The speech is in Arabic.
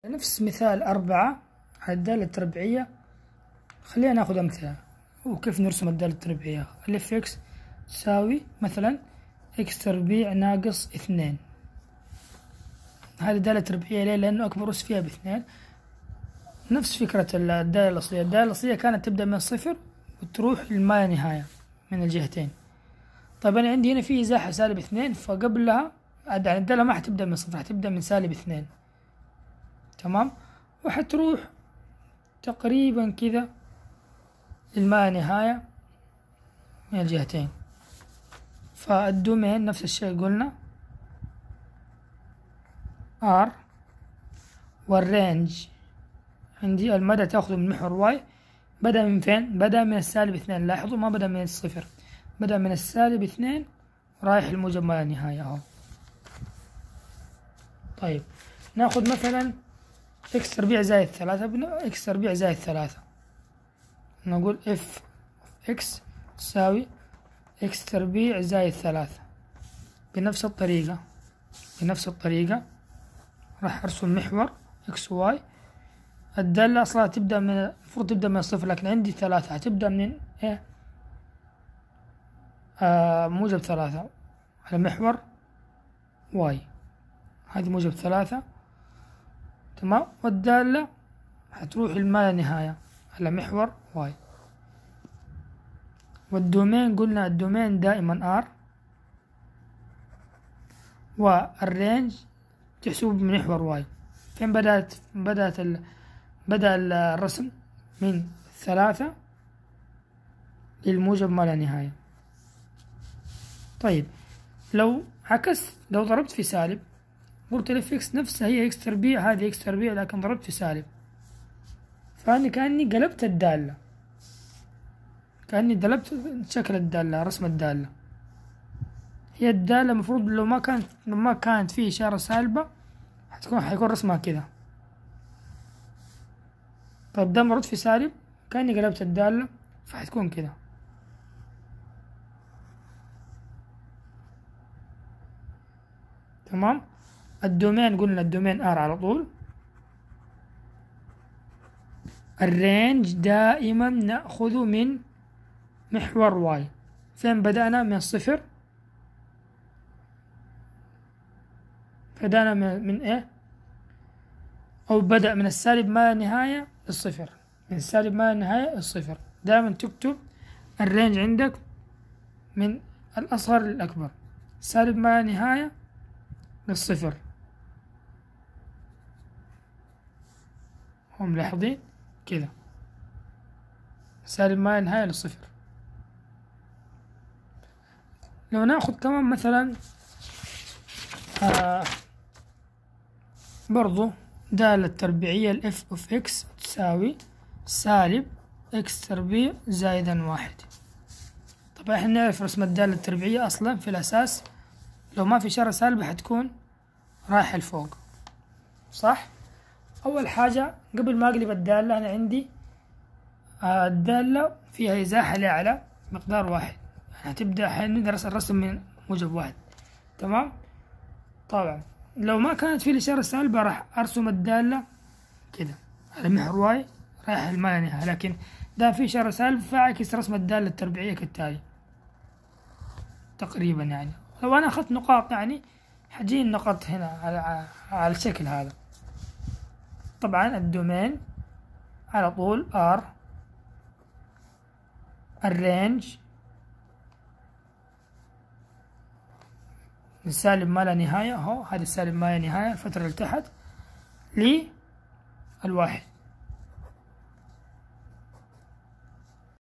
نفس مثال 4 على الدالة التربيعية. خلينا ناخذ أمثلة وكيف نرسم الدالة التربيعية. اف اكس تساوي مثلا اكس تربيع ناقص 2. هذه الدالة التربيعية ليه؟ لأنه أكبر أس فيها ب2. نفس فكرة الدالة الأصلية. الدالة الأصلية كانت تبدأ من 0 وتروح لما لا نهاية من الجهتين. طيب أنا عندي هنا في إزاحة -2، فقبلها الدالة ما حتبدأ من 0، حتبدأ من -2. تمام، وحتروح تقريبا كذا للما نهاية من الجهتين. فالدومين نفس الشيء قلنا R، والرينج عندي المدى تاخذه من محور واي. بدأ من فين؟ بدأ من -2. لاحظوا ما بدأ من 0، بدأ من -2 رايح الموجب ما لا نهاية اهو. طيب ناخذ مثلا اكس تربيع زائد 3 اكس تربيع زائد 3. نقول اف اكس تساوي اكس تربيع زائد 3. بنفس الطريقة راح ارسم محور اكس واي. الدالة اصلا تبدأ من المفروض تبدأ من 0، لكن عندي 3 هتبدأ من ايه؟ موجب 3 على محور واي. هذه موجب 3 تمام، والدالة هتروح لما لا نهاية على محور واي. والدومين قلنا الدومين دائما R، والرينج تحسب من محور واي. فين بدأ الرسم من 3 للموجب ما لا نهاية. طيب لو عكست، لو ضربت في سالب، قلت الاف اكس نفسها هي اكس تربيع، هذه اكس تربيع لكن ضربت في سالب، فأنا كأني قلبت الدالة، كأني قلبت شكل الدالة، رسم الدالة. هي الدالة المفروض لو ما كانت في إشارة سالبة حيكون رسمها كذا. طيب دام ردت في سالب كأني قلبت الدالة فحتكون كذا. تمام. الدومين قلنا الدومين R على طول. الرينج دائما نأخذه من محور واي. فين بدأنا؟ من 0. بدأنا من ايه؟ أو بدأ من السالب ما لا نهاية للصفر. من السالب ما لا نهاية للصفر. دائما تكتب الرينج عندك من الأصغر للأكبر، سالب ما لا نهاية للصفر. هم ملاحظين كذا، سالب ما لا نهاية للصفر. لو ناخذ كمان مثلا برضو دالة تربيعية الاف اوف اكس تساوي سالب اكس تربيع زائدا 1. طبعا احنا نعرف رسم الدالة التربيعية اصلا في الاساس لو ما في إشارة سالبة حتكون رايحة لفوق، صح؟ اول حاجة قبل ما اقلب الدالة انا عندي الدالة فيها ازاحة لأعلى مقدار 1، هتبدأ حندرس الرسم من موجب 1. تمام. طبعا لو ما كانت في الإشارة السالبة راح أرسم الدالة كده على محور واي رايح لما لا نهاية، لكن ده في إشارة سالبة فأعكس رسم الدالة التربيعية كالتالي تقريبا. يعني لو أنا أخذت نقاط يعني حجي النقط هنا على الشكل هذا. طبعا الدومين على طول R، الرينج من سالب ما لا نهاية اهو، هذا السالب ما لا نهاية الفترة اللي تحت للواحد.